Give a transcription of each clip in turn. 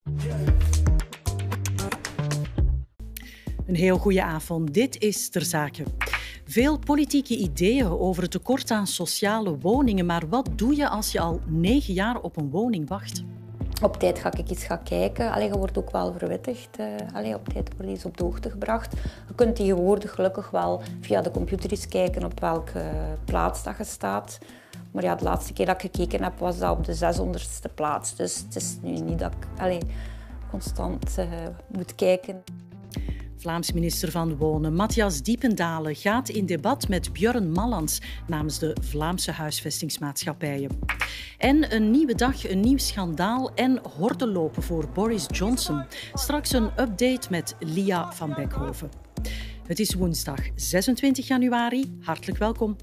Een heel goede avond. Dit is Ter Zake. Veel politieke ideeën over het tekort aan sociale woningen. Maar wat doe je als je al 9 jaar op een woning wacht? Op tijd ga ik eens gaan kijken. Je wordt ook wel verwittigd. Op tijd word je eens op de hoogte gebracht. Je kunt tegenwoordig gelukkig wel via de computer eens kijken op welke plaats dat je staat. Maar ja, de laatste keer dat ik gekeken heb, was dat op de 600ste plaats. Dus het is nu niet dat ik constant moet kijken. Vlaams minister van Wonen Matthias Diependalen gaat in debat met Björn Mallands namens de Vlaamse huisvestingsmaatschappijen. En een nieuwe dag, een nieuw schandaal en hordenlopen voor Boris Johnson. Straks een update met Lia van Beckhoven. Het is woensdag 26 januari. Hartelijk welkom.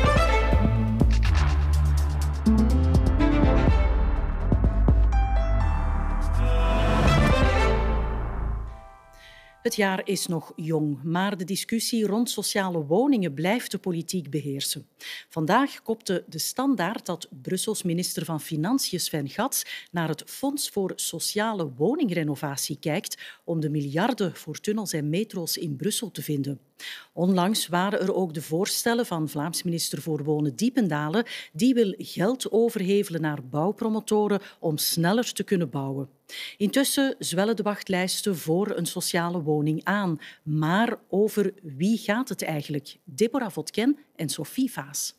Het jaar is nog jong, maar de discussie rond sociale woningen blijft de politiek beheersen. Vandaag kopte de Standaard dat Brussels minister van Financiën Sven Gatz naar het Fonds voor Sociale Woningrenovatie kijkt om de miljarden voor tunnels en metro's in Brussel te vinden. Onlangs waren er ook de voorstellen van Vlaams minister voor Wonen Diependalen. Die wil geld overhevelen naar bouwpromotoren om sneller te kunnen bouwen. Intussen zwellen de wachtlijsten voor een sociale woning aan. Maar over wie gaat het eigenlijk? Deborah Votken en Sophie Vaas.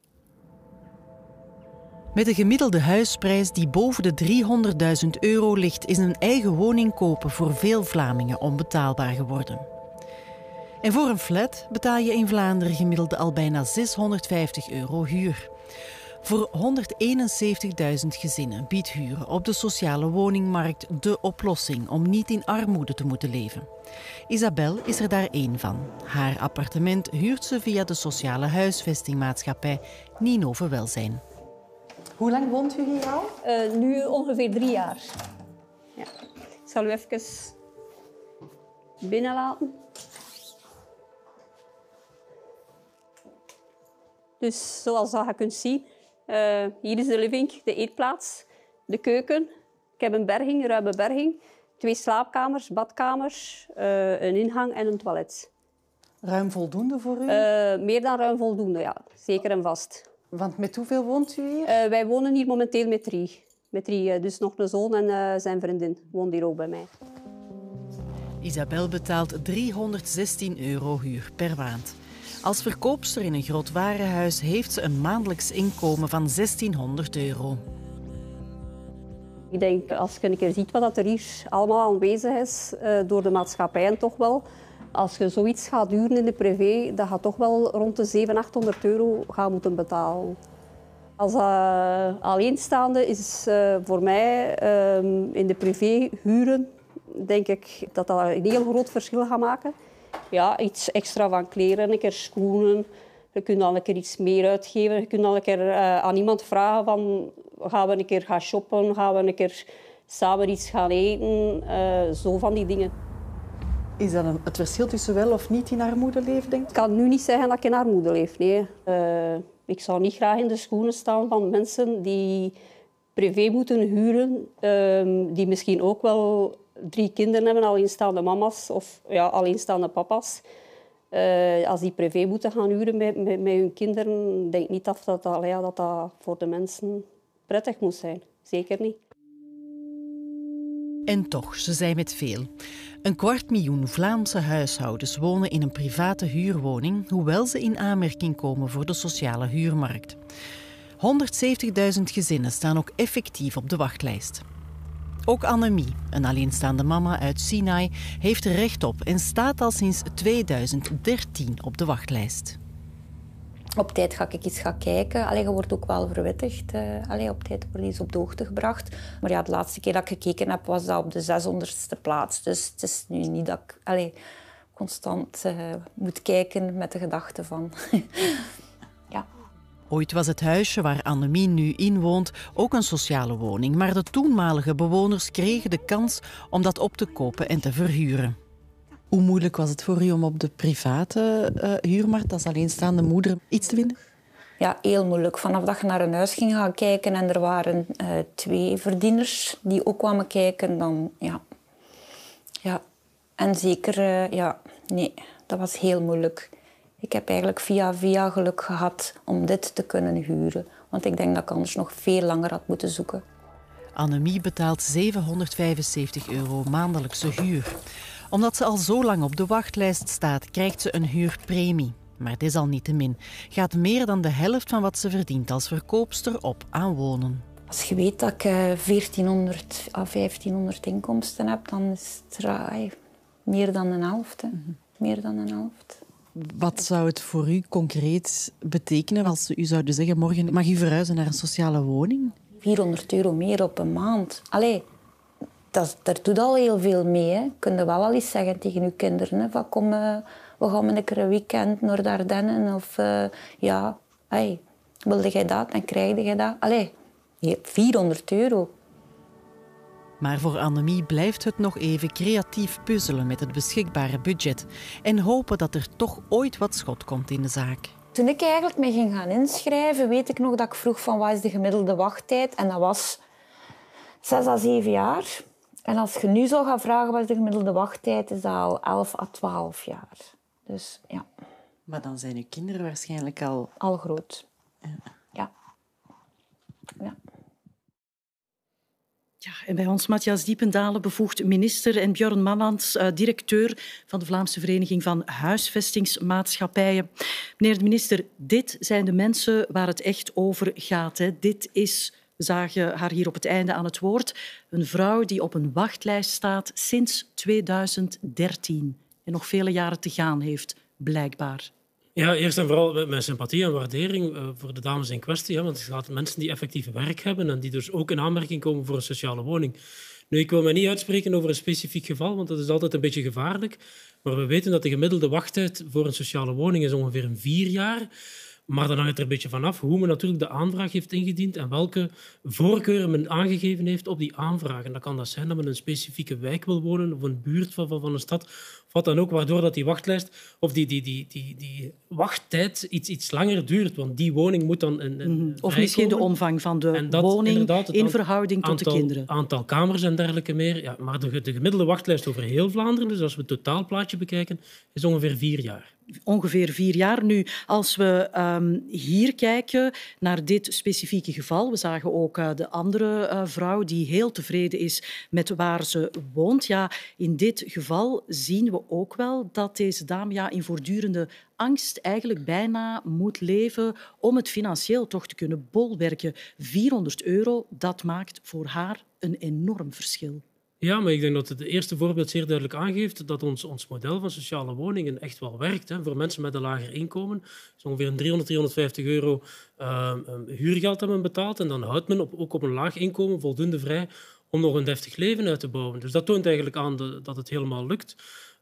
Met een gemiddelde huisprijs die boven de €300.000 ligt, is een eigen woning kopen voor veel Vlamingen onbetaalbaar geworden. En voor een flat betaal je in Vlaanderen gemiddeld al bijna €650 huur. Voor 171.000 gezinnen biedt huren op de sociale woningmarkt de oplossing om niet in armoede te moeten leven. Isabel is er daar één van. Haar appartement huurt ze via de sociale huisvestingmaatschappij Ninove Welzijn. Hoe lang woont u hier al? Nu ongeveer 3 jaar. Ja. Ik zal u even binnenlaten. Dus zoals je kunt zien, hier is de living, de eetplaats, de keuken. Ik heb een berging, een ruime berging. 2 slaapkamers, badkamers, een ingang en een toilet. Ruim voldoende voor u? Meer dan ruim voldoende, ja. Zeker en vast. Want met hoeveel woont u hier? Wij wonen hier momenteel met 3. Met 3, dus nog een zoon en zijn vriendin woont hier ook bij mij. Isabel betaalt €316 huur per maand. Als verkoopster in een groot warenhuis heeft ze een maandelijks inkomen van €1.600. Ik denk, als je een keer ziet wat er hier allemaal aanwezig is, door de maatschappijen toch wel. Als je zoiets gaat huren in de privé, dat gaat toch wel rond de €700-800 gaan moeten betalen. Als alleenstaande is voor mij in de privé huren, denk ik dat dat een heel groot verschil gaat maken. Ja, iets extra van kleren, een keer schoenen. Je kunt dan een keer iets meer uitgeven. Je kunt dan een keer aan iemand vragen van, gaan we een keer gaan shoppen, gaan we een keer samen iets gaan eten. Zo van die dingen. Is dat het verschil tussen wel of niet in armoede leven, denk je? Ik kan nu niet zeggen dat ik in armoede leef, nee. Ik zou niet graag in de schoenen staan van mensen die privé moeten huren, die misschien ook wel 3 kinderen hebben, alleenstaande mama's of ja, alleenstaande papa's. Als die privé moeten gaan huren met hun kinderen, denk ik niet dat voor de mensen prettig moet zijn. Zeker niet. En toch, ze zijn met veel. 250.000 Vlaamse huishoudens wonen in een private huurwoning, hoewel ze in aanmerking komen voor de sociale huurmarkt. 170.000 gezinnen staan ook effectief op de wachtlijst. Ook Annemie, een alleenstaande mama uit Sinai, heeft er recht op en staat al sinds 2013 op de wachtlijst. Op tijd ga ik eens gaan kijken. Je wordt ook wel verwittigd. Op tijd word je eens op de hoogte gebracht. Maar ja, de laatste keer dat ik gekeken heb, was dat op de 600ste plaats. Dus het is nu niet dat ik constant moet kijken met de gedachte van... ja. Ooit was het huisje waar Annemie nu in woont ook een sociale woning. Maar de toenmalige bewoners kregen de kans om dat op te kopen en te verhuren. Hoe moeilijk was het voor u om op de private huurmarkt als alleenstaande moeder iets te vinden? Ja, heel moeilijk. Vanaf dat je naar een huis ging gaan kijken en er waren 2 verdieners die ook kwamen kijken, dan ja. En zeker, nee, dat was heel moeilijk. Ik heb eigenlijk via geluk gehad om dit te kunnen huren. Want ik denk dat ik anders nog veel langer had moeten zoeken. Annemie betaalt €775 maandelijkse huur. Omdat ze al zo lang op de wachtlijst staat, krijgt ze een huurpremie. Maar desalniettemin gaat meer dan de helft van wat ze verdient als verkoopster op aan wonen. Als je weet dat ik 1400 à 1500 inkomsten heb, dan is het meer dan een helft. Hè. Meer dan een helft. Wat zou het voor u concreet betekenen als ze u zouden zeggen morgen mag u verhuizen naar een sociale woning? €400 meer op een maand. Allee, daar doet al heel veel mee. Hè. Kun je wel al eens zeggen tegen je kinderen. Hè, van, kom, we gaan een keer een weekend naar de Ardennen. Of wilde jij dat en krijgde jij dat? Allee, €400. Maar voor Annemie blijft het nog even creatief puzzelen met het beschikbare budget en hopen dat er toch ooit wat schot komt in de zaak. Toen ik eigenlijk me ging gaan inschrijven, weet ik nog dat ik vroeg van wat is de gemiddelde wachttijd. En dat was 6 à 7 jaar. En als je nu zou gaan vragen wat is de gemiddelde wachttijd, is dat al 11 à 12 jaar. Dus ja. Maar dan zijn uw kinderen waarschijnlijk al... Al groot. Ja. Ja, en bij ons Matthias Diependalen, bevoegd minister, en Björn Mallands, directeur van de Vlaamse Vereniging van Huisvestingsmaatschappijen. Meneer de minister, dit zijn de mensen waar het echt over gaat. Hè. Dit is, we zagen haar hier op het einde aan het woord, een vrouw die op een wachtlijst staat sinds 2013 en nog vele jaren te gaan heeft, blijkbaar. Ja, eerst en vooral mijn sympathie en waardering voor de dames in kwestie. Want het gaat om mensen die effectief werk hebben en die dus ook in aanmerking komen voor een sociale woning. Nu, ik wil me niet uitspreken over een specifiek geval, want dat is altijd een beetje gevaarlijk. Maar we weten dat de gemiddelde wachttijd voor een sociale woning is ongeveer 4 jaar. Maar dan hangt het er een beetje vanaf hoe men natuurlijk de aanvraag heeft ingediend en welke voorkeuren men aangegeven heeft op die aanvraag. En dat kan zijn dat men in een specifieke wijk wil wonen of een buurt van een stad. Of wat dan ook, waardoor dat die wachtlijst of die wachttijd iets langer duurt. Want die woning moet dan... Of misschien de omvang van de woning in verhouding tot de kinderen. Aantal kamers en dergelijke meer. Ja, maar de gemiddelde wachtlijst over heel Vlaanderen, dus als we het totaalplaatje bekijken, is ongeveer 4 jaar. Ongeveer 4 jaar. Nu, als we hier kijken naar dit specifieke geval, we zagen ook de andere vrouw die heel tevreden is met waar ze woont. Ja, in dit geval zien we ook wel dat deze dame in voortdurende angst eigenlijk bijna moet leven om het financieel toch te kunnen bolwerken. €400, dat maakt voor haar een enorm verschil. Ja, maar ik denk dat het eerste voorbeeld zeer duidelijk aangeeft dat ons model van sociale woningen echt wel werkt. Hè. Voor mensen met een lager inkomen is ongeveer een €300, €350 huurgeld hebben betaald. En dan houdt men ook op een laag inkomen voldoende vrij om nog een deftig leven uit te bouwen. Dus dat toont eigenlijk aan dat het helemaal lukt.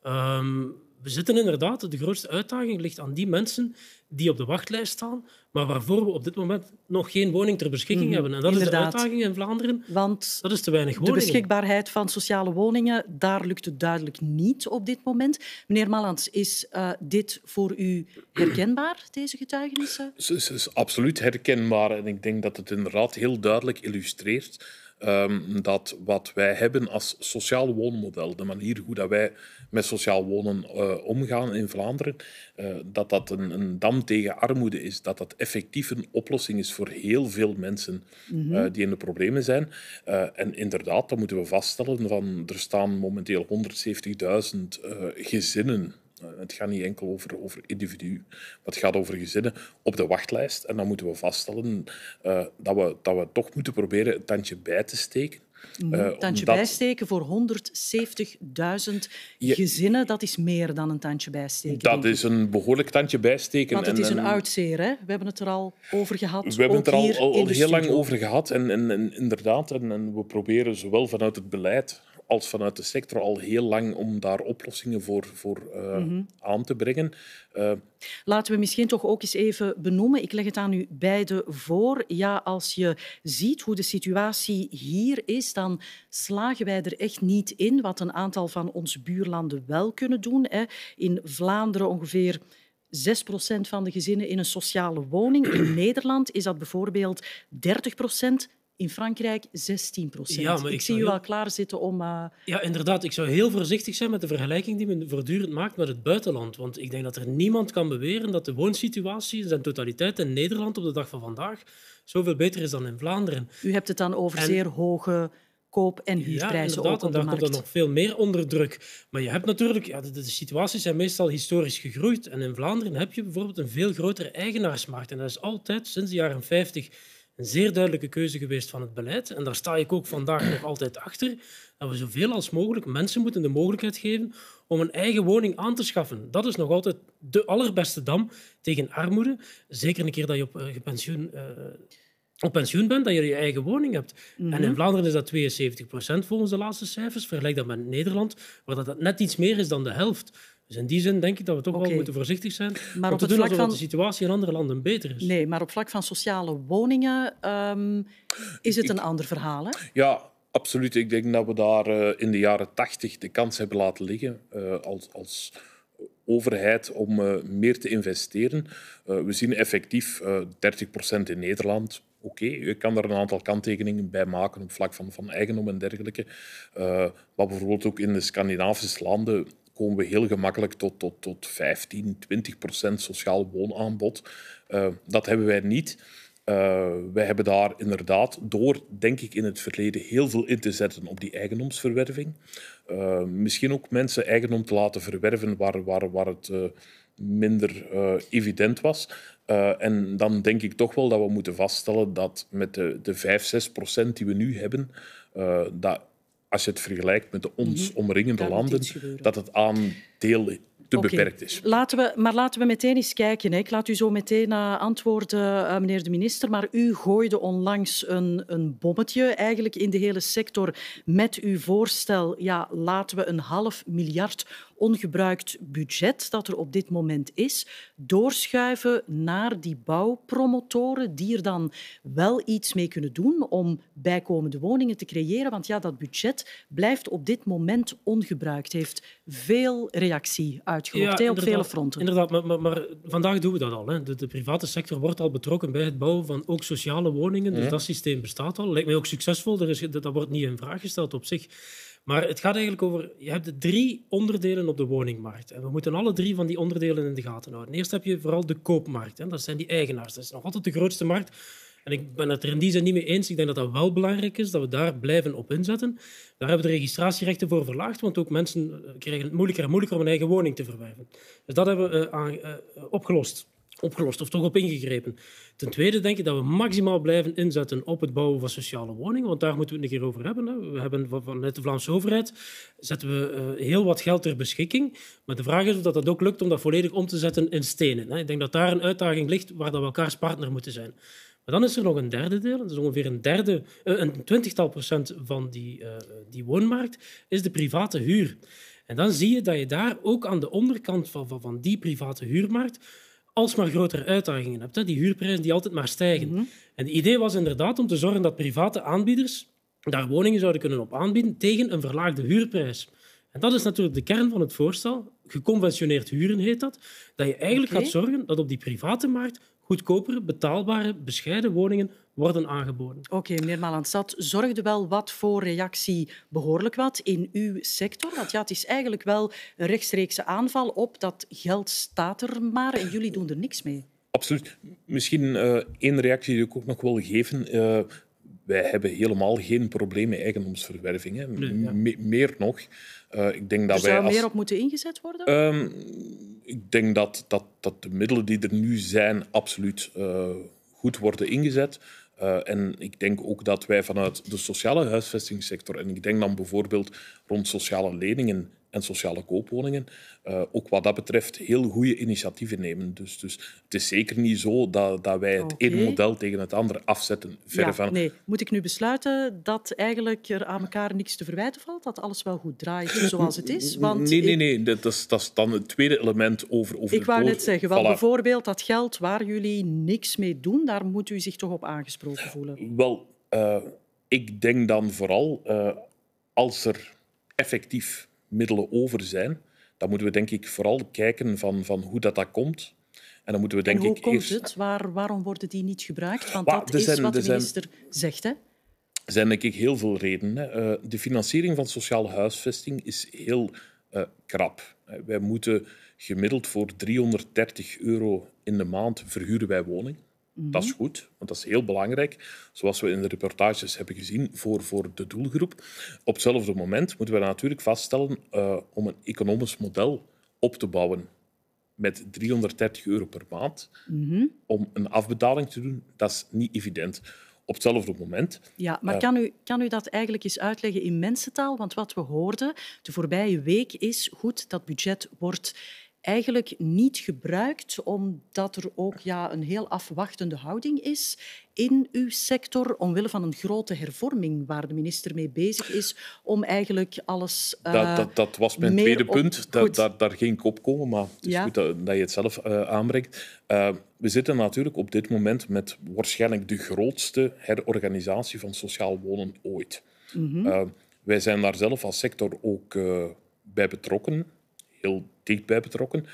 We zitten inderdaad, de grootste uitdaging ligt aan die mensen die op de wachtlijst staan, maar waarvoor we op dit moment nog geen woning ter beschikking hebben. En dat is de uitdaging in Vlaanderen. Want dat is te weinig woningen. De beschikbaarheid van sociale woningen, daar lukt het duidelijk niet op dit moment. Meneer Mallands, is dit voor u herkenbaar, deze getuigenissen? Het is absoluut herkenbaar en ik denk dat het inderdaad heel duidelijk illustreert dat wat wij hebben als sociaal woonmodel, de manier hoe dat wij met sociaal wonen omgaan in Vlaanderen, dat een dam tegen armoede is, dat dat effectief een oplossing is voor heel veel mensen die in de problemen zijn. En inderdaad, dan moeten we vaststellen van er staan momenteel 170.000 gezinnen. Het gaat niet enkel over individuen, maar het gaat over gezinnen op de wachtlijst. En dan moeten we vaststellen dat we toch moeten proberen een tandje bij te steken. Een tandje bijsteken voor 170.000 gezinnen, dat is meer dan een tandje bijsteken. Dat is een behoorlijk tandje bijsteken. Want het is een uitzeer, hè? We hebben het er al over gehad. We hebben het er al heel lang over gehad. En inderdaad, en we proberen zowel vanuit het beleid als vanuit de sector al heel lang om daar oplossingen voor aan te brengen. Laten we misschien toch ook eens even benoemen. Ik leg het aan u beiden voor. Ja, als je ziet hoe de situatie hier is, dan slagen wij er echt niet in wat een aantal van onze buurlanden wel kunnen doen. In Vlaanderen ongeveer 6% van de gezinnen in een sociale woning. In Nederland is dat bijvoorbeeld 30%. In Frankrijk 16%. Ja, maar ik zie u wel klaarzitten om... Ja, inderdaad. Ik zou heel voorzichtig zijn met de vergelijking die men voortdurend maakt met het buitenland. Want ik denk dat er niemand kan beweren dat de woonsituatie in zijn totaliteit in Nederland op de dag van vandaag zoveel beter is dan in Vlaanderen. U hebt het dan over zeer hoge koop- en huurprijzen ook op de markt. En daar komt er nog veel meer onder druk. Maar je hebt natuurlijk... de situaties zijn meestal historisch gegroeid. En in Vlaanderen heb je bijvoorbeeld een veel grotere eigenaarsmarkt. En dat is altijd, sinds de jaren 50... een zeer duidelijke keuze geweest van het beleid. En daar sta ik ook vandaag nog altijd achter. Dat we zoveel als mogelijk mensen moeten de mogelijkheid geven om een eigen woning aan te schaffen. Dat is nog altijd de allerbeste dam tegen armoede. Zeker een keer dat je op pensioen bent, dat je je eigen woning hebt. Mm-hmm. En in Vlaanderen is dat 72% volgens de laatste cijfers. Vergelijk dat met Nederland, waar dat net iets meer is dan de helft. Dus in die zin denk ik dat we toch wel moeten voorzichtig zijn om te doen alsof de situatie in andere landen beter is. Nee, maar op vlak van sociale woningen is het een ander verhaal, hè? Ja, absoluut. Ik denk dat we daar in de jaren 80 de kans hebben laten liggen als overheid om meer te investeren. We zien effectief 30% in Nederland. Oké, je kan er een aantal kanttekeningen bij maken op vlak van eigendom en dergelijke. Maar bijvoorbeeld ook in de Scandinavische landen komen we heel gemakkelijk tot 15-20% sociaal woonaanbod. Dat hebben wij niet. Wij hebben daar inderdaad door, denk ik, in het verleden heel veel in te zetten op die eigendomsverwerving. Misschien ook mensen eigendom te laten verwerven waar het minder evident was. En dan denk ik toch wel dat we moeten vaststellen dat met de 5-6% die we nu hebben, dat als je het vergelijkt met de ons omringende landen, dat het aandeel te beperkt is. Laten we meteen eens kijken. Ik laat u zo meteen antwoorden, meneer de minister. Maar u gooide onlangs een bommetje eigenlijk in de hele sector met uw voorstel. Ja, laten we 500 miljoen ongebruikt budget dat er op dit moment is, doorschuiven naar die bouwpromotoren die er dan wel iets mee kunnen doen om bijkomende woningen te creëren. Want ja, dat budget blijft op dit moment ongebruikt. Heeft veel reactie uitgelokt op vele fronten. Inderdaad, maar vandaag doen we dat al. Hè. De private sector wordt al betrokken bij het bouwen van ook sociale woningen. Dus dat systeem bestaat al. Lijkt mij ook succesvol. Dat wordt niet in vraag gesteld op zich. Maar het gaat eigenlijk over... Je hebt 3 onderdelen op de woningmarkt. En we moeten alle 3 van die onderdelen in de gaten houden. Eerst heb je vooral de koopmarkt. Hè. Dat zijn die eigenaars. Dat is nog altijd de grootste markt. En ik ben het er in die zin niet mee eens. Ik denk dat dat wel belangrijk is, dat we daar blijven op inzetten. Daar hebben we de registratierechten voor verlaagd, want ook mensen krijgen het moeilijker en moeilijker om een eigen woning te verwerven. Dus dat hebben we opgelost of toch op ingegrepen. Ten tweede denk ik dat we maximaal blijven inzetten op het bouwen van sociale woningen, want daar moeten we het een keer over hebben. Hè. We hebben vanuit de Vlaamse overheid zetten we heel wat geld ter beschikking, maar de vraag is of dat ook lukt om dat volledig om te zetten in stenen. Hè. Ik denk dat daar een uitdaging ligt waar dat we elkaars partner moeten zijn. Maar dan is er nog een derde deel, dat is ongeveer een 20% van die woonmarkt, is de private huur. En dan zie je dat je daar ook aan de onderkant van die private huurmarkt alsmaar grotere uitdagingen hebt. Hè? Die huurprijzen die altijd maar stijgen. Mm-hmm. En het idee was inderdaad om te zorgen dat private aanbieders daar woningen zouden kunnen op aanbieden tegen een verlaagde huurprijs. En dat is natuurlijk de kern van het voorstel. Geconventioneerd huren heet dat. Dat je eigenlijk gaat zorgen dat op die private markt goedkopere, betaalbare, bescheiden woningen worden aangeboden. Oké, meneer Malans, dat zorgde wel wat voor reactie, behoorlijk wat, in uw sector. Want ja, het is eigenlijk wel een rechtstreekse aanval op dat geld staat er maar en jullie doen er niks mee. Absoluut. Misschien één reactie die ik ook nog wil geven. Wij hebben helemaal geen probleem met eigendomsverwerving. Hè. Nee, meer nog. Ik denk dat zou meer op moeten ingezet worden? Ik denk dat de middelen die er nu zijn absoluut goed worden ingezet. En ik denk ook dat wij vanuit de sociale huisvestingssector, en ik denk dan bijvoorbeeld rond sociale leningen en sociale koopwoningen, ook wat dat betreft heel goede initiatieven nemen. Dus het is zeker niet zo dat wij het ene model tegen het andere afzetten. Nee. Moet ik nu besluiten dat eigenlijk er aan elkaar niks te verwijten valt? Dat alles wel goed draait zoals het is? Want nee. Dat is dan het tweede element over ik wou net zeggen, want bijvoorbeeld dat geld waar jullie niks mee doen, daar moet u zich toch op aangesproken voelen? Wel, ik denk dan vooral als er effectief middelen over zijn, dan moeten we denk ik vooral kijken van hoe dat komt. En dan moeten we, denk en hoe ik, komt eerst... het? Waarom worden die niet gebruikt? Want dat is wat de minister zegt, hè? Er zijn, denk ik, heel veel redenen. De financiering van sociale huisvesting is heel krap. Wij moeten gemiddeld voor €330 in de maand verhuren wij woning. Dat is goed, want dat is heel belangrijk, zoals we in de reportages hebben gezien, voor de doelgroep. Op hetzelfde moment moeten we natuurlijk vaststellen om een economisch model op te bouwen met €330 per maand, om een afbetaling te doen, dat is niet evident. Op hetzelfde moment... Ja, maar kan u dat eigenlijk eens uitleggen in mensentaal? Want wat we hoorden de voorbije week is, goed, dat budget wordt eigenlijk niet gebruikt omdat er ook een heel afwachtende houding is in uw sector omwille van een grote hervorming waar de minister mee bezig is om eigenlijk alles... Dat was mijn tweede punt. Daar ging ik op komen, maar het is goed dat je het zelf aanbrengt. We zitten natuurlijk op dit moment met waarschijnlijk de grootste herorganisatie van sociaal wonen ooit. Wij zijn daar zelf als sector ook bij betrokken, heel dichtbij betrokken.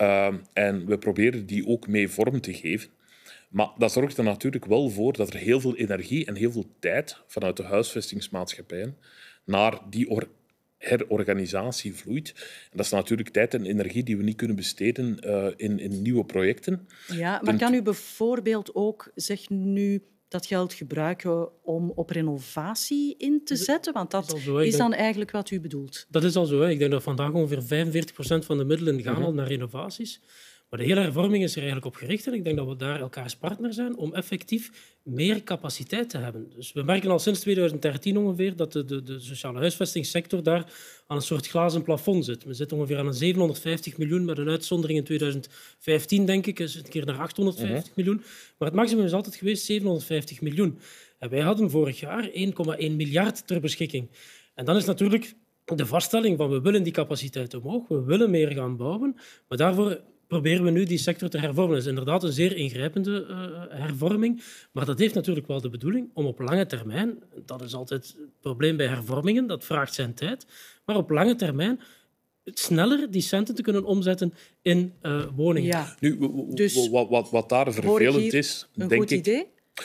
En we proberen die ook mee vorm te geven. Maar dat zorgt er natuurlijk wel voor dat er heel veel energie en heel veel tijd vanuit de huisvestingsmaatschappijen naar die herorganisatie vloeit. En dat is natuurlijk tijd en energie die we niet kunnen besteden in nieuwe projecten. Ja, maar kan u bijvoorbeeld ook, zeg nu, dat geld gebruiken om op renovatie in te zetten? Want dat is dan eigenlijk wat u bedoelt. Dat is al zo. Hè. Ik denk dat vandaag ongeveer 45% van de middelen gaan al naar renovaties. Maar de hele hervorming is er eigenlijk op gericht en ik denk dat we daar elkaars partner zijn om effectief meer capaciteit te hebben. Dus we merken al sinds 2013 ongeveer dat de sociale huisvestingssector daar aan een soort glazen plafond zit. We zitten ongeveer aan een 750 miljoen, met een uitzondering in 2015, denk ik, is het een keer naar 850 miljoen. Maar het maximum is altijd geweest 750 miljoen. En wij hadden vorig jaar 1,1 miljard ter beschikking. En dan is natuurlijk de vaststelling van we willen die capaciteit omhoog, we willen meer gaan bouwen, maar daarvoor proberen we nu die sector te hervormen. Dat is inderdaad een zeer ingrijpende hervorming, maar dat heeft natuurlijk wel de bedoeling om op lange termijn, dat is altijd het probleem bij hervormingen, dat vraagt zijn tijd, maar op lange termijn sneller die centen te kunnen omzetten in woningen. Ja. Nu, Dus wat daar vervelend is, een denk goed ik... idee?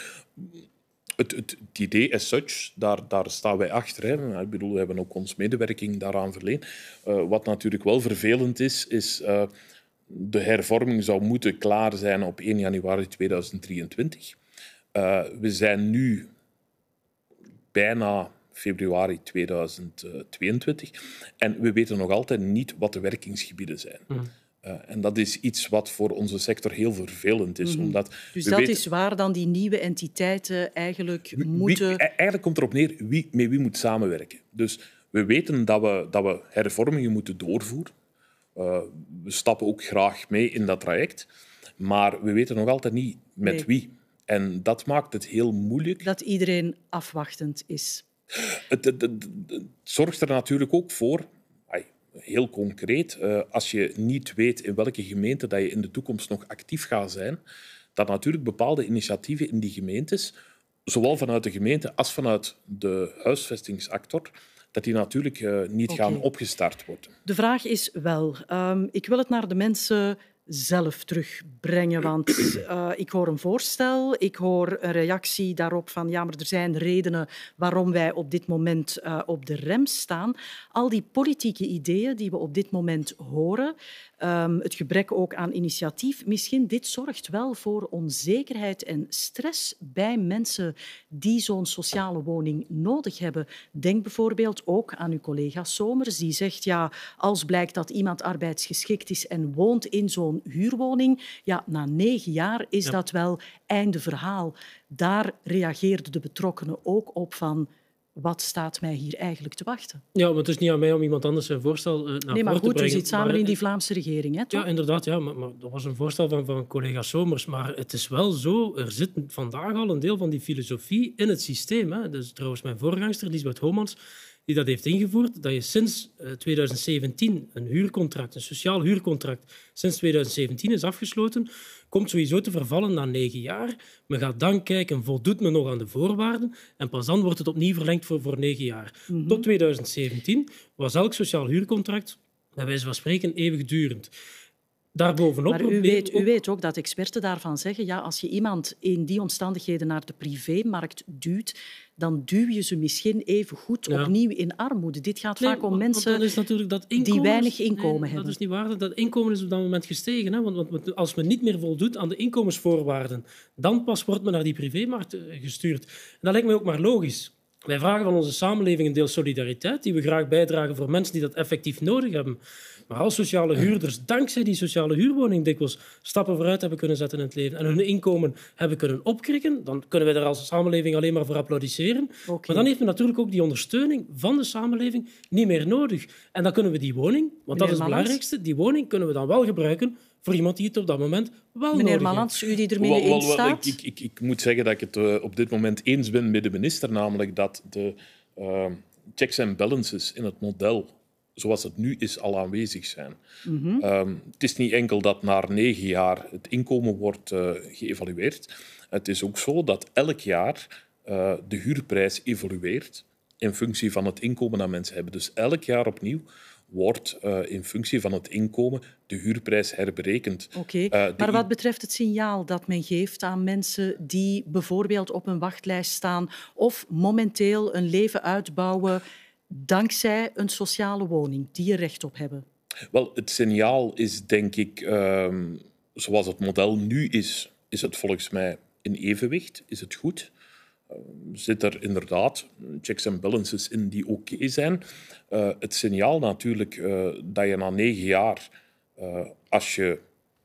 Het idee as such, daar staan wij achter. Hè. Ik bedoel, we hebben ook ons medewerking daaraan verleend. Wat natuurlijk wel vervelend is de hervorming zou moeten klaar zijn op 1 januari 2023. We zijn nu bijna februari 2022 en we weten nog altijd niet wat de werkingsgebieden zijn. En dat is iets wat voor onze sector heel vervelend is. Omdat dus dat is waar dan die nieuwe entiteiten eigenlijk moeten... Eigenlijk komt erop neer met wie moet samenwerken. Dus we weten dat we hervormingen moeten doorvoeren. We stappen ook graag mee in dat traject. Maar we weten nog altijd niet met wie. En dat maakt het heel moeilijk. Dat iedereen afwachtend is. Het zorgt er natuurlijk ook voor... Heel concreet, als je niet weet in welke gemeente dat je in de toekomst nog actief gaat zijn, dat natuurlijk bepaalde initiatieven in die gemeentes, zowel vanuit de gemeente als vanuit de huisvestingsactor, dat die natuurlijk niet gaan opgestart worden. De vraag is wel, ik wil het naar de mensen zelf terugbrengen, want ik hoor een voorstel, ik hoor een reactie daarop van ja, maar er zijn redenen waarom wij op dit moment op de rem staan. Al die politieke ideeën die we op dit moment horen, het gebrek ook aan initiatief, misschien dit zorgt wel voor onzekerheid en stress bij mensen die zo'n sociale woning nodig hebben. Denk bijvoorbeeld ook aan uw collega Somers, die zegt ja, als blijkt dat iemand arbeidsgeschikt is en woont in zo'n huurwoning, ja, na 9 jaar is dat wel einde verhaal. Daar reageerden de betrokkenen ook op van wat staat mij hier eigenlijk te wachten? Ja, maar het is niet aan mij om iemand anders zijn voorstel naar voren te brengen. Nee, maar goed, u zit samen in die Vlaamse regering, hè, toch? Ja, inderdaad. Ja, maar dat was een voorstel van collega Somers. Maar het is wel zo, er zit vandaag al een deel van die filosofie in het systeem. Hè. Dat is trouwens mijn voorgangster, Liesbeth Homans, die dat heeft ingevoerd, dat je sinds 2017 een huurcontract, een sociaal huurcontract, sinds 2017 is afgesloten, komt sowieso te vervallen na 9 jaar. Men gaat dan kijken, voldoet men nog aan de voorwaarden? En pas dan wordt het opnieuw verlengd voor 9 jaar. Tot 2017 was elk sociaal huurcontract, bij wijze van spreken, eeuwigdurend. Daarbovenop... Maar u weet ook dat experten daarvan zeggen, ja, als je iemand in die omstandigheden naar de privémarkt duwt, dan duw je ze misschien even goed opnieuw in armoede. Dit gaat vaak om mensen die weinig inkomen hebben. Dat is niet waar. Dat inkomen is op dat moment gestegen. Hè? Want als men niet meer voldoet aan de inkomensvoorwaarden, dan pas wordt men naar die privémarkt gestuurd. En dat lijkt mij ook maar logisch. Wij vragen van onze samenleving een deel solidariteit, die we graag bijdragen voor mensen die dat effectief nodig hebben. Maar als sociale huurders, dankzij die sociale huurwoning dikwijls, stappen vooruit hebben kunnen zetten in het leven en hun inkomen hebben kunnen opkrikken, dan kunnen wij daar als samenleving alleen maar voor applaudisseren. Okay. Maar dan heeft men natuurlijk ook die ondersteuning van de samenleving niet meer nodig. En dan kunnen we die woning, want dat is het belangrijkste, die woning kunnen we dan wel gebruiken voor iemand die het op dat moment wel nodig heeft. Meneer Malans, u die ermee eens staat? Ik moet zeggen dat ik het op dit moment eens ben met de minister, namelijk dat de checks en balances in het model zoals het nu is, al aanwezig zijn. Het is niet enkel dat na 9 jaar het inkomen wordt geëvalueerd. Het is ook zo dat elk jaar de huurprijs evolueert in functie van het inkomen dat mensen hebben. Dus elk jaar opnieuw wordt in functie van het inkomen de huurprijs herberekend. Oké, maar wat betreft het signaal dat men geeft aan mensen die bijvoorbeeld op een wachtlijst staan of momenteel een leven uitbouwen dankzij een sociale woning die er recht op hebben? Wel, het signaal is, denk ik, zoals het model nu is het volgens mij in evenwicht, is het goed. Zit er inderdaad checks en balances in die oké zijn. Het signaal natuurlijk dat je na 9 jaar, als je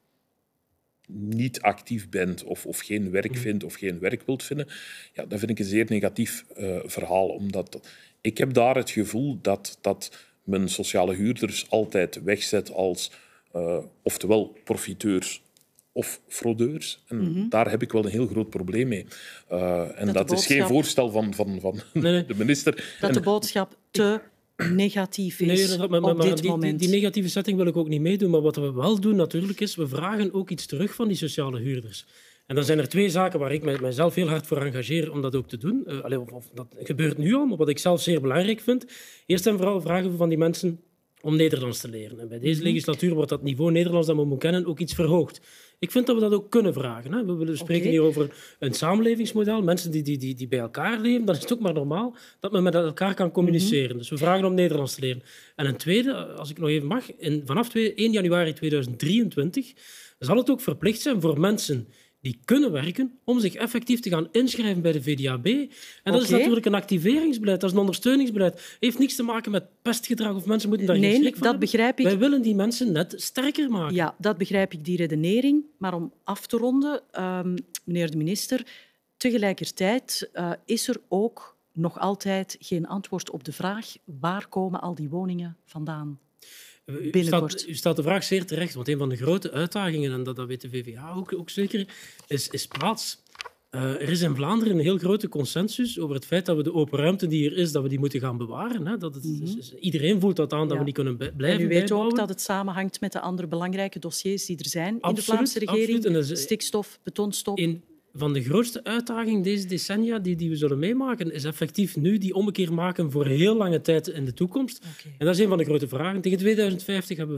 niet actief bent of geen werk vindt of geen werk wilt vinden, ja, dat vind ik een zeer negatief verhaal. Omdat ik heb daar het gevoel dat men sociale huurders altijd wegzet als oftewel profiteurs of fraudeurs. En daar heb ik wel een heel groot probleem mee. En dat is geen voorstel van de minister. Dat de boodschap te negatief is op dit moment. Die negatieve setting wil ik ook niet meedoen. Maar wat we wel doen natuurlijk is, we vragen ook iets terug van die sociale huurders. En dan zijn er 2 zaken waar ik mijzelf heel hard voor engageer om dat ook te doen. Dat gebeurt nu al, maar wat ik zelf zeer belangrijk vind. Eerst en vooral vragen we van die mensen om Nederlands te leren. En bij deze legislatuur wordt dat niveau Nederlands dat we moeten kennen ook iets verhoogd. Ik vind dat we dat ook kunnen vragen. Hè. We spreken hier over een samenlevingsmodel. Mensen die bij elkaar leven, dan is het ook maar normaal dat men met elkaar kan communiceren. Dus we vragen om Nederlands te leren. En een tweede, als ik nog even mag, vanaf 1 januari 2023 zal het ook verplicht zijn voor mensen die kunnen werken, om zich effectief te gaan inschrijven bij de VDAB. En dat is natuurlijk een activeringsbeleid, dat is een ondersteuningsbeleid. Het heeft niks te maken met pestgedrag of mensen moeten daar geen schrik van hebben. Begrijp ik. Wij willen die mensen net sterker maken. Ja, dat begrijp ik, die redenering. Maar om af te ronden, meneer de minister, tegelijkertijd is er ook nog altijd geen antwoord op de vraag waar komen al die woningen vandaan? U stelt de vraag zeer terecht, want een van de grote uitdagingen, en dat weet de VVA ook zeker, is plaats. Er is in Vlaanderen een heel grote consensus over het feit dat we de open ruimte die er is, dat we die moeten gaan bewaren. Hè. Iedereen voelt dat aan, dat we niet kunnen blijven en u weet bijbouwen. ook dat het samenhangt met de andere belangrijke dossiers die er zijn in de Vlaamse regering. Stikstof, betonstop. Een van de grootste uitdagingen deze decennia die we zullen meemaken, is effectief nu die ommekeer maken voor heel lange tijd in de toekomst. Okay. En dat is een van de grote vragen. Tegen 2050 hebben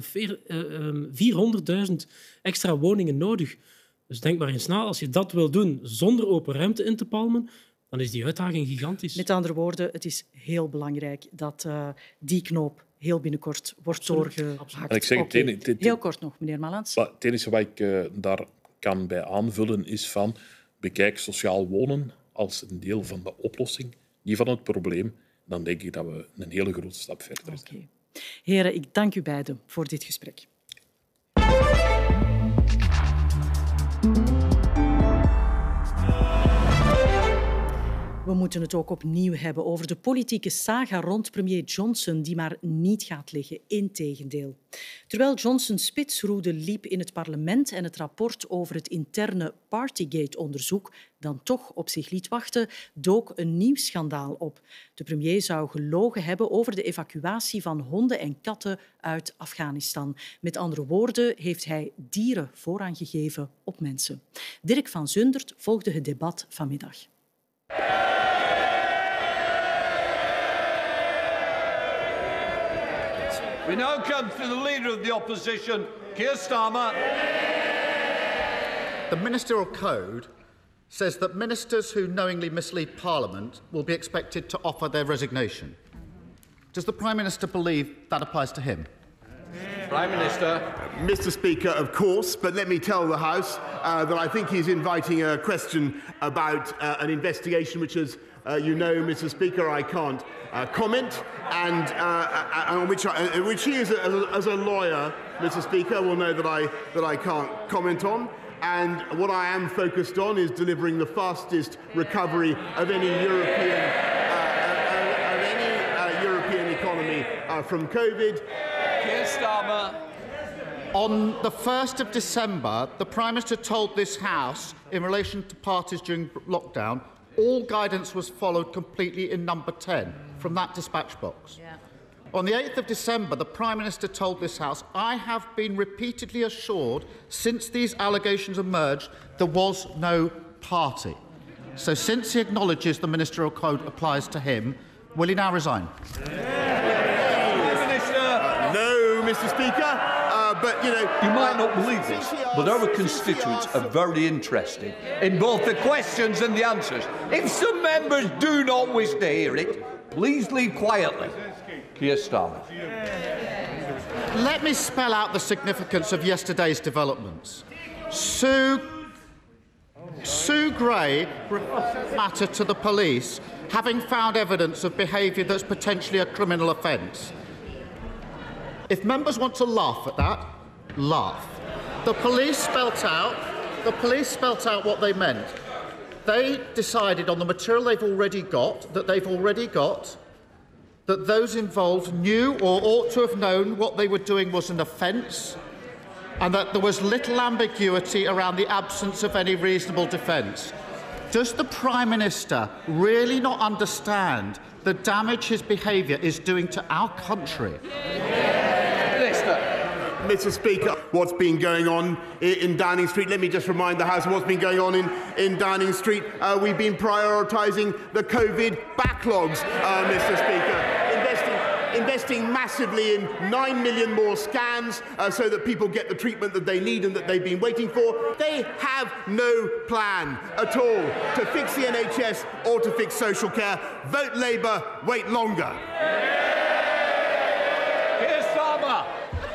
we 400.000 extra woningen nodig. Dus denk maar eens na, als je dat wil doen zonder open ruimte in te palmen, dan is die uitdaging gigantisch. Met andere woorden, het is heel belangrijk dat die knoop heel binnenkort wordt doorgehakt. Ik zeg heel kort nog, meneer Malans. Het enige wat ik daar kan bij aanvullen is van bekijk sociaal wonen als een deel van de oplossing, niet van het probleem. Dan denk ik dat we een hele grote stap verder zijn. Heren, ik dank u beiden voor dit gesprek. We moeten het ook opnieuw hebben over de politieke saga rond premier Johnson, die maar niet gaat liggen. Integendeel. Terwijl Johnson spitsroede liep in het parlement en het rapport over het interne Partygate-onderzoek dan toch op zich liet wachten, dook een nieuw schandaal op. De premier zou gelogen hebben over de evacuatie van honden en katten uit Afghanistan. Met andere woorden heeft hij dieren voorrang gegeven op mensen. Dirk van Zundert volgde het debat vanmiddag. We now come to the Leader of the Opposition, Keir Starmer. The Ministerial Code says that ministers who knowingly mislead Parliament will be expected to offer their resignation. Does the Prime Minister believe that applies to him? Prime Minister. Mr. Speaker, of course, but let me tell the House that I think he's inviting a question about an investigation which, as you know, Mr. Speaker, I can't comment, and on which he, as a lawyer, Mr. Speaker, will know that I can't comment on. And what I am focused on is delivering the fastest recovery of any European economy from COVID. Keir Starmer. On the 1st of December, the Prime Minister told this House, in relation to parties during lockdown, all guidance was followed completely in number 10 from that dispatch box. Yeah. On the 8th of December, the Prime Minister told this House, I have been repeatedly assured since these allegations emerged there was no party. So since he acknowledges the Ministerial Code applies to him, will he now resign? No, Mr. Speaker, but, you know... You might not believe this, but our constituents are very interested in both the questions and the answers. If some members do not wish to hear it, please leave quietly. Keir Starmer. Let me spell out the significance of yesterday's developments. Sue Gray referred the matter to the police, having found evidence of behaviour that's potentially a criminal offence. If members want to laugh at that, laugh. The police spelt out what they meant. They decided on the material they've already got that those involved knew or ought to have known what they were doing was an offence, and that there was little ambiguity around the absence of any reasonable defence. Does the Prime Minister really not understand the damage his behaviour is doing to our country? Mr. Speaker, what's been going on in Downing Street? Let me just remind the House of what's been going on in Downing Street. We've been prioritising the COVID backlogs, Mr. Speaker. Investing massively in 9 million more scans so that people get the treatment that they need and that they've been waiting for. They have no plan at all to fix the NHS or to fix social care. Vote Labour, wait longer. Keir Starmer.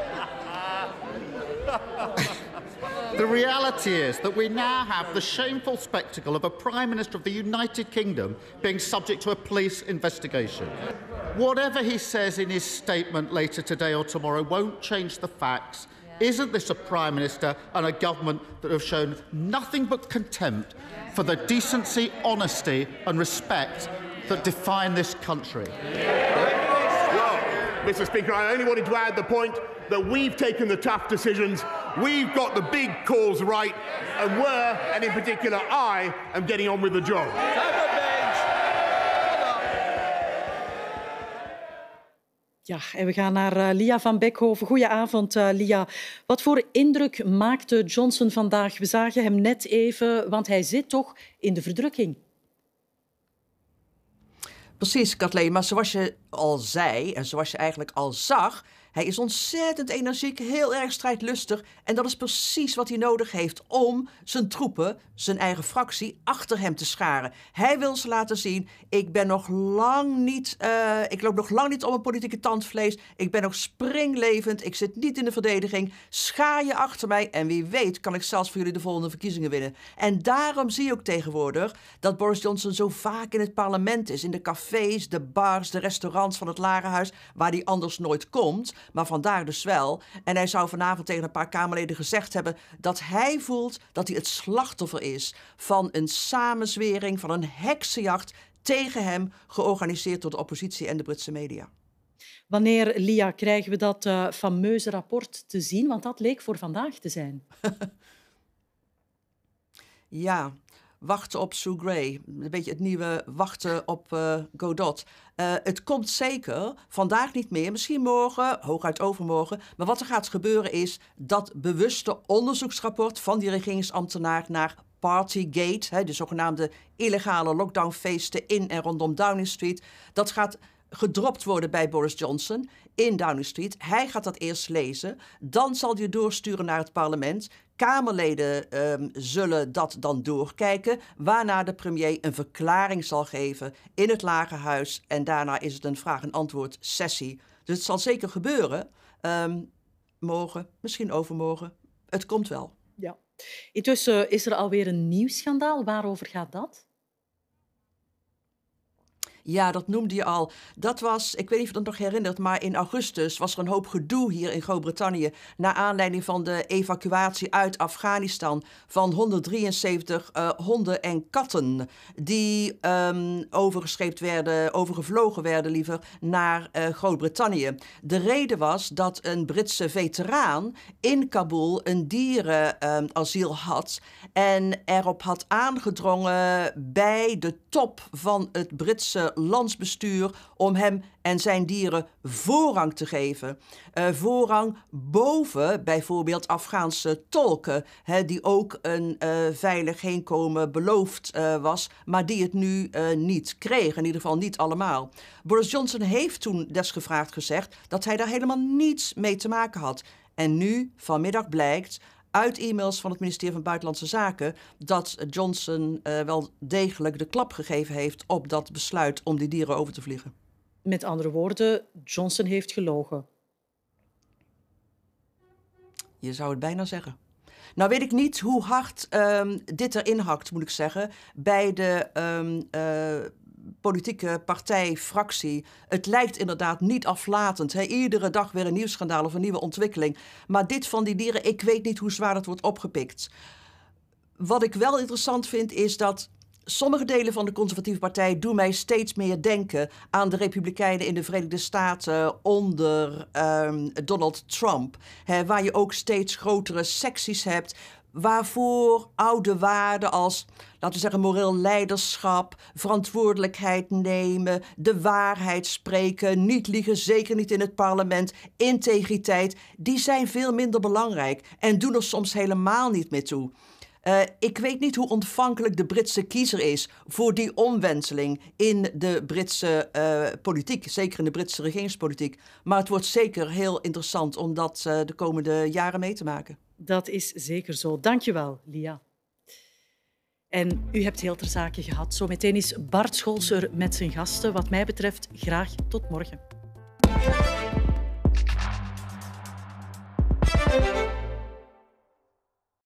The reality is that we now have the shameful spectacle of a Prime Minister of the United Kingdom being subject to a police investigation. Whatever he says in his statement later today or tomorrow won't change the facts. Isn't this a Prime Minister and a government that have shown nothing but contempt for the decency, honesty and respect that define this country? Well, Mr. Speaker, I only wanted to add the point that we've taken the tough decisions, we've got the big calls right, and in particular I, am getting on with the job. Ja, en we gaan naar Lia van Beckhoven. Goedenavond, Lia. Wat voor indruk maakte Johnson vandaag? We zagen hem net even, want hij zit toch in de verdrukking. Precies, Kathleen. Maar zoals je al zei en zoals je eigenlijk al zag, hij is ontzettend energiek, heel erg strijdlustig. En dat is precies wat hij nodig heeft om zijn troepen, zijn eigen fractie, achter hem te scharen. Hij wil ze laten zien, ik loop nog lang niet om een politieke tandvlees. Ik ben nog springlevend, ik zit niet in de verdediging. Schaar je achter mij en wie weet kan ik zelfs voor jullie de volgende verkiezingen winnen. En daarom zie je ook tegenwoordig dat Boris Johnson zo vaak in het parlement is. In de cafés, de bars, de restaurants van het Lagerhuis, waar hij anders nooit komt. Maar vandaag dus wel. En hij zou vanavond tegen een paar Kamerleden gezegd hebben dat hij voelt dat hij het slachtoffer is van een samenzwering, van een heksenjacht tegen hem, georganiseerd door de oppositie en de Britse media. Wanneer, Lia, krijgen we dat fameuze rapport te zien? Want dat leek voor vandaag te zijn. Ja, wachten op Sue Gray. Een beetje het nieuwe wachten op Godot. Het komt zeker, vandaag niet meer, misschien morgen, hooguit overmorgen. Maar wat er gaat gebeuren is dat bewuste onderzoeksrapport van die regeringsambtenaar naar Partygate, de zogenaamde illegale lockdownfeesten in en rondom Downing Street, dat gaat gedropt worden bij Boris Johnson in Downing Street. Hij gaat dat eerst lezen. Dan zal hij het doorsturen naar het parlement. Kamerleden zullen dat dan doorkijken, waarna de premier een verklaring zal geven in het Lagerhuis. En daarna is het een vraag- en antwoord sessie. Dus het zal zeker gebeuren. Morgen, misschien overmorgen. Het komt wel. Ja. Intussen is er alweer een nieuw schandaal. Waarover gaat dat? Ja, dat noemde je al. Dat was, ik weet niet of je dat nog herinnert, maar in augustus was er een hoop gedoe hier in Groot-Brittannië naar aanleiding van de evacuatie uit Afghanistan van 173 honden en katten die overgevlogen werden liever naar Groot-Brittannië. De reden was dat een Britse veteraan in Kabul een dierenasiel had en erop had aangedrongen bij de top van het Britse landsbestuur om hem en zijn dieren voorrang te geven. Voorrang boven bijvoorbeeld Afghaanse tolken, die ook een veilig heenkomen beloofd was, maar die het nu niet kregen, in ieder geval niet allemaal. Boris Johnson heeft toen desgevraagd gezegd dat hij daar helemaal niets mee te maken had. En nu, vanmiddag blijkt uit e-mails van het ministerie van Buitenlandse Zaken dat Johnson wel degelijk de klap gegeven heeft op dat besluit om die dieren over te vliegen. Met andere woorden, Johnson heeft gelogen. Je zou het bijna zeggen. Nou weet ik niet hoe hard dit erin hakt, moet ik zeggen, bij de politieke partijfractie. Het lijkt inderdaad niet aflatend. Iedere dag weer een nieuw schandaal of een nieuwe ontwikkeling. Maar dit van die dieren, ik weet niet hoe zwaar dat wordt opgepikt. Wat ik wel interessant vind is dat sommige delen van de conservatieve partij doen mij steeds meer denken aan de Republikeinen in de Verenigde Staten onder Donald Trump. Waar je ook steeds grotere secties hebt waarvoor oude waarden als, laten we zeggen, moreel leiderschap, verantwoordelijkheid nemen, de waarheid spreken, niet liegen, zeker niet in het parlement, integriteit, die zijn veel minder belangrijk en doen er soms helemaal niet meer toe. Ik weet niet hoe ontvankelijk de Britse kiezer is voor die omwenteling in de Britse politiek, zeker in de Britse regeringspolitiek. Maar het wordt zeker heel interessant om dat de komende jaren mee te maken. Dat is zeker zo. Dank je wel, Lia. En u hebt heel ter zake gehad. Zometeen is Bart Scholz er met zijn gasten. Wat mij betreft, graag tot morgen.